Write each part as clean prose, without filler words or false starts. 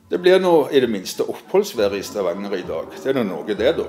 Det blir nå i det minste oppholdsvær i Stavanger i dag. Det er noe det da.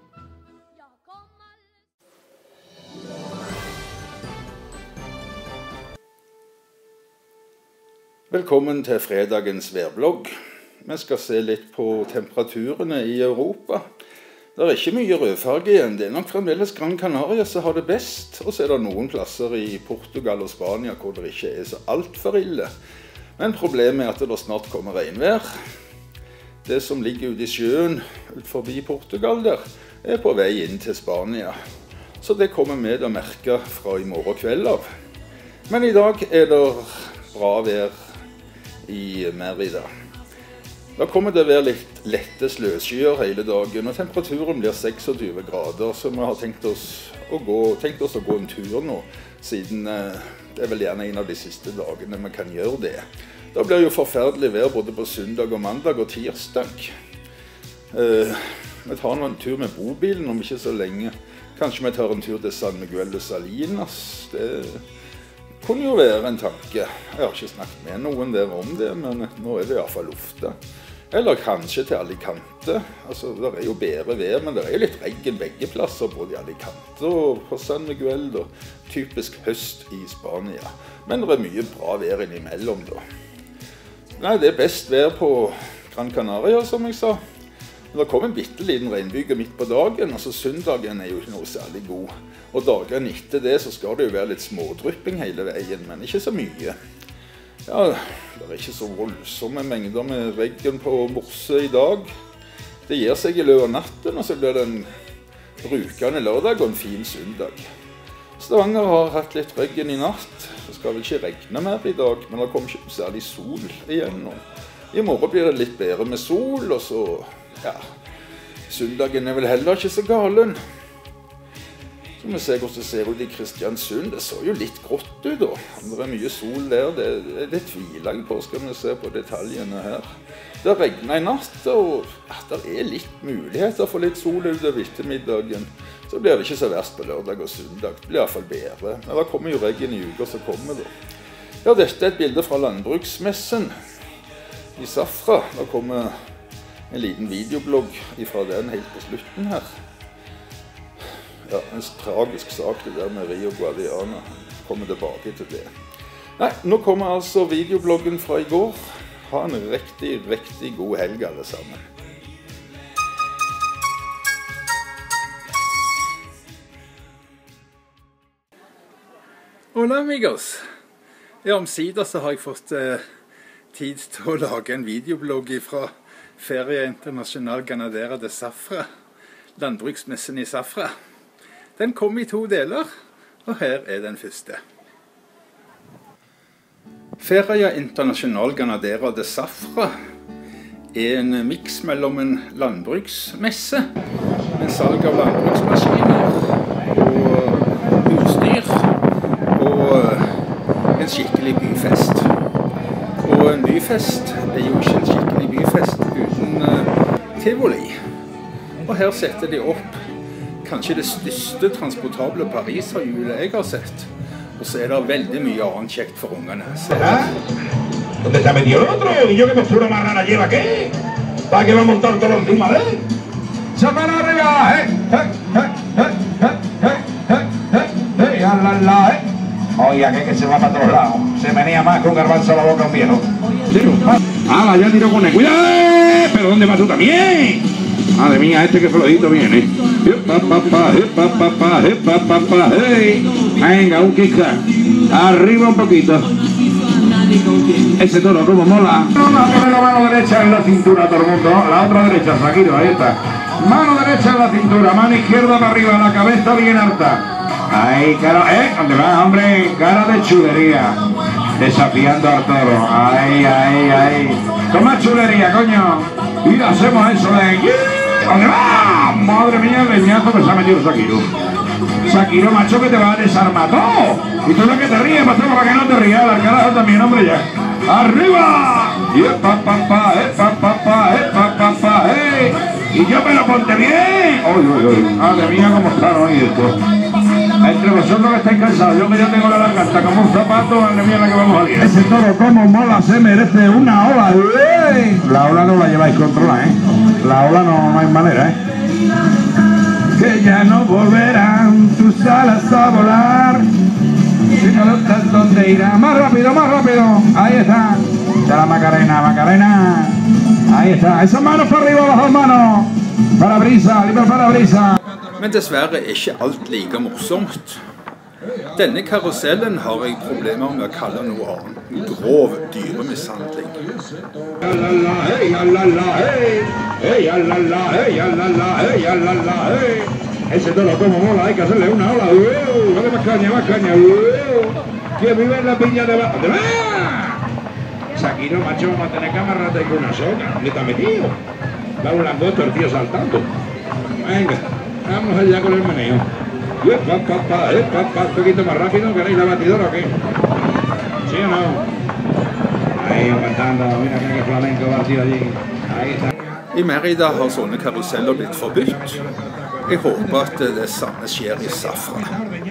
Velkommen til fredagens værblogg. Vi skal se litt på temperaturene i Europa. Det er ikke mye rødfarge igjen. Det er nok fremdeles Gran Canaria som har det best. Og så er det noen plasser i Portugal og Spania hvor det ikke er så alt for ille. Men problemet er at det snart kommer regnvær. Det som ligger ute i sjøen ut forbi Portugal der, er på vei inn til Spania. Så det kommer vi til å merke fra i morgen kveld av. Men i dag er det bra vær i Mérida. Da kommer det å være litt lette sløskyer hele dagen, og temperaturen blir 26 grader, så vi har tenkt oss å gå en tur nå, siden det er vel gjerne en av de siste dagene vi kan gjøre det. Da blir jo forferdelig vær både på søndag og mandag og tirsdag. Vi tar nå en tur med bobilen om ikke så lenge. Kanskje vi tar en tur til San Miguel de Salinas. Det kunne jo være en tanke. Jeg har ikke snakket med noen der om det, men nå er det i hvert fall lufta. Eller kanskje til Alicante. Altså, det er jo bedre vær, men det er litt regn begge plasser, både i Alicante og på San Miguel, og typisk høst i Spania. Men det er mye bra vær innimellom da. Nei, det er best vær på Gran Canaria, som jeg sa. Det kom en bitteliten regnbyge midt på dagen, altså søndagen er jo ikke noe særlig god. Og dagene etter det så skal det jo være litt smådrypping hele veien, men ikke så mye. Ja, det er ikke så voldsomme mengder med regn på morse i dag. Det gir seg i løpet av natten, og så blir det en brukende lørdag og en fin søndag. Stavanger har hatt litt regn i natt. Det skal vel ikke regne mer i dag, men det kommer ikke særlig sol igjen nå. I morgen blir det litt bedre med sol, og så, ja, søndagen er vel heller ikke så galen. Så vi ser hvordan det ser ut i Kristiansund. Det så jo litt grått ut da. Det er mye sol der, det tviler jeg på, skal vi se på detaljene her. Det regner i natt, og ja, det er litt muligheter for litt sol utover ettermiddagen. Så blir det ikke så verst på lørdag og søndag. Det blir i hvert fall bedre. Men det kommer jo regn i uker som kommer da. Ja, dette er et bilde fra landbruksmessen i Zafra. Da kommer en liten videoblogg fra den helt på slutten her. Ja, en tragisk sak det der med Rio Guadiana. Kommer tilbake til det. Nei, nå kommer altså videobloggen fra i går. Ha en riktig god helg alle sammen. Hola amigos! Ja, omsider så har jeg fått tid til å lage en videoblogg fra Feria Internacional Ganadera de Zafra, landbruksmessen i Zafra. Den kom i 2 deler, og her er den første. Feria Internacional Ganadera de Zafra er en miks mellom en landbruksmesse med salg av landbruksmaskiner og utstyr og en skikkelig byfest. Og en byfest er jo ikke en skikkelig byfest uten tivoli. Og her setter de opp kanskje det største transportable Paris-hjulet jeg har sett. Og så er det veldig mye annet kjekt for ungene. ¿Dónde está metido el otro? ¿Y yo qué postura más rara lleva qué? ¿Para qué va a montar todo encima de él? ¡Sápala arriba! Oiga, que se va para todos lados. Se venía más con garbanzo a la boca un viejo. ¡Ah, ya tiró con él! ¡Cuidado! ¿Pero dónde vas tú también? Madre mía, este que flojito viene. Venga, un kick. Arriba un poquito. Ese toro como mola. La mano derecha en la cintura todo el mundo. La otra derecha, Shakiro, ahí está. Mano derecha en la cintura, mano izquierda para arriba, la cabeza bien alta. Ahí, cara, ¿dónde vas, hombre? Cara de chulería. Desafiando al toro. Ahí. Con más chulería, coño. Y hacemos eso de... ¿Dónde va? Madre mía, el leñazo que se ha metido Shakiro. Shakiro, macho, que te va a desarmar todo. Y tú lo que te ríes, macho, para que no te rías. Al carajo también, hombre, ya. ¡Arriba! Y yo me lo ponte bien. Madre mía, cómo están hoy esto. Entre vosotros que estáis cansados, yo que ya tengo la garganta como un zapato, madre mía, la que vamos a liar. Ese toro como mola, se merece una ola. La ola la lleváis controlada, ¿eh? La ola no hay manera, ¿eh? Que ya no volverán tus alas a volar. Si no notas dónde irá. Más rápido, más rápido. Ahí está. Está la Macarena, Macarena. Ahí está. Esas manos para arriba, las dos manos. Parabrisa, libre parabrisa. Men dessverre er ikke alt like morsomt. Denne karusellen har jeg problemer med å kalle noe annet. Grov dyremishandling. Ese toro como mola, hay que hacerle una ola. Dale más caña, más caña. Que vive en la piña de la... Shakiro, macho, vamos a tener que amarrarte con una soga. ¿Dónde está metido? Da un langosto el tío saltando. Venga, vamos allá con el meneo. Un poquito más rápido, ¿queréis la batidora o qué? ¿Sí o no? Ahí aguantando, mira que flamenco batido allí. Ahí está. I Merida har sånne karuseller blitt forbudt. Jeg håper at det samme skjer i Zafra.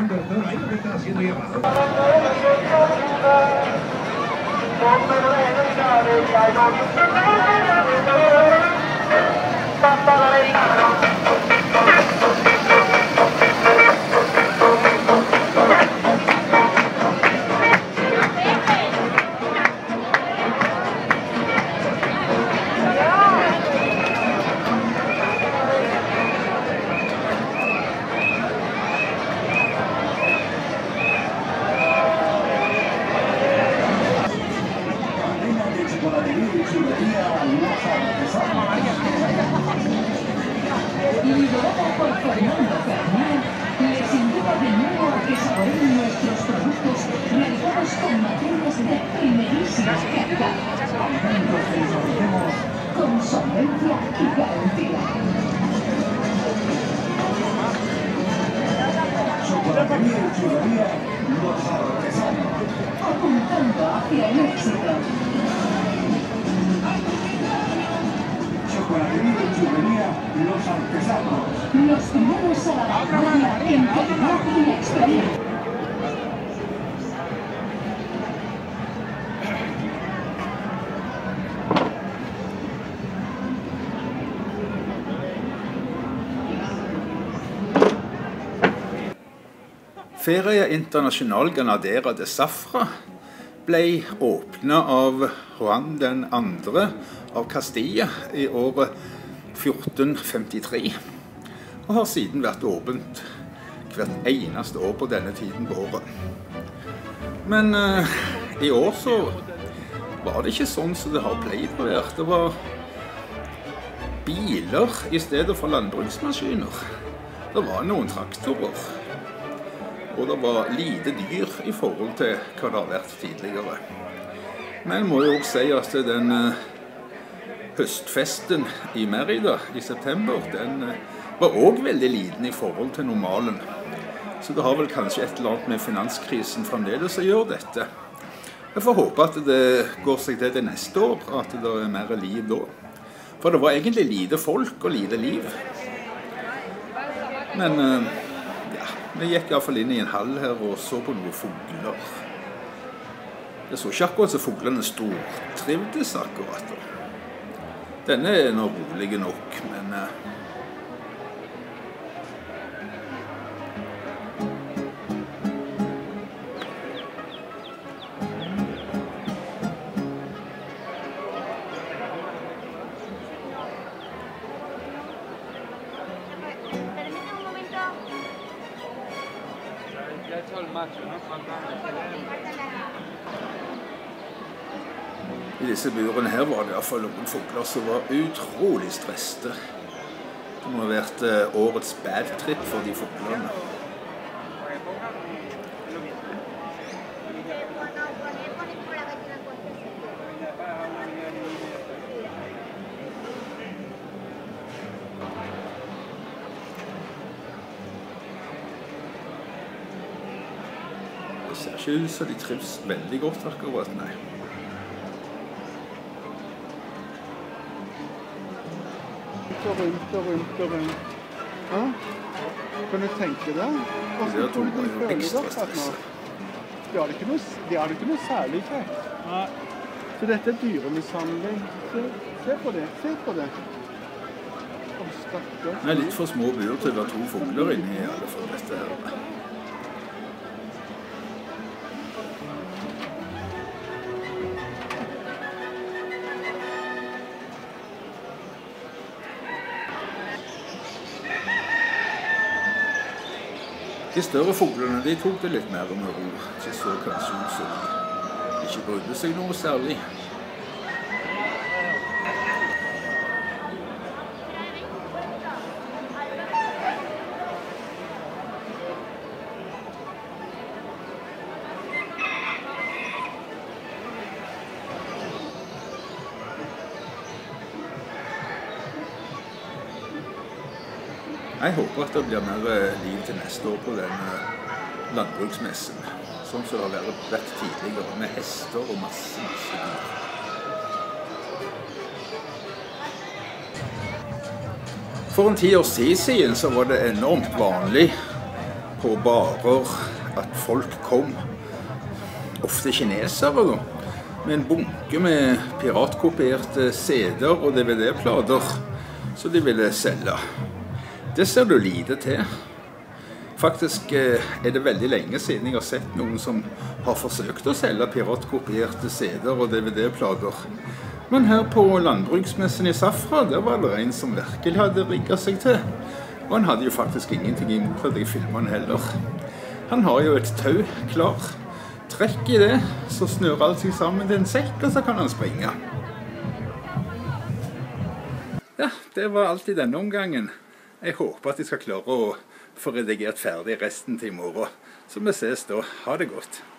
Liderada por Fernando Bernal, les invita de nuevo a que saboreen nuestros productos realizados con materias de primerísima calidad. Alimentos que les ofrecemos con solvencia y garantía. Chocolatería y churrería Los Artesanos, apuntando hacia el éxito. Chocolatería y churrería Los Artesanos. Los primeros a la vanguardia en calidad y experiencia. Feria International Granadera de Zafra ble åpnet av Juan den andre av Castilla i året 1453, og har siden vært åpent hvert eneste år på denne tiden på året. Men i år så var det ikke sånn som det har pleid å være. Det var biler i stedet for landbruksmaskiner. Det var noen traktorer. Og det var lite dyr i forhold til hva det har vært tidligere. Men jeg må jo også si at den høstfesten i Merida i september, den var også veldig liten i forhold til normalen. Så det har vel kanskje et eller annet med finanskrisen fremdeles å gjøre dette. Jeg får håpe at det går seg til det neste år, at det er mer liv da. For det var egentlig lite folk og lite liv. Men vi gikk i hvert fall inn i en hall her og så på noen fugler. Det så ikke akkurat så fuglene stortrivdes akkurat. Denne er nå rolig nok, men i disse burene her var det i hvert fall noen fugler som var utrolig stresste. Det må ha vært årets bad trip for de fuglene. Det ser ikke ut så de trives veldig godt akkurat, nei. Rundt og rundt og rundt. Ja? Kan du tenke deg? Hvordan tror du føler dere akkurat nå? De har det ikke noe særlig kjekt. Nei. Så dette er dyremishandling. Se på det, se på det. Det er litt for små bur til å være 2 fugler inni i alle fall dette her. De større fuglene, de tok det litt mer med ro. De så kanskje ut som de ikke brydde seg noe særlig. Jeg håper at det blir mer liv til neste år på denne landbruksmessen, sånn som det har vært tidligere, med hester og masse dyr. For en 10 års tid siden så var det enormt vanlig på barer at folk kom, ofte kinesere da, med en bunke med piratkopierte CD-er og DVD-plater som de ville selge. Det ser du lite til. Faktisk er det veldig lenge siden jeg har sett noen som har forsøkt å selge piratkopierte CD-er og DVD-plater. Men her på landbruksmessen i Safra, der var det en som virkelig hadde rigget seg til. Og han hadde jo faktisk ingenting imot at jeg filmet han heller. Han har jo et tau klar. Trekk i det, så snører alt seg sammen til en sekk, og så kan han springe. Ja, det var alt i denne omgangen. Jeg håper at jeg skal klare å få redigert ferdig resten til i morgen. Så vi ses da. Ha det godt.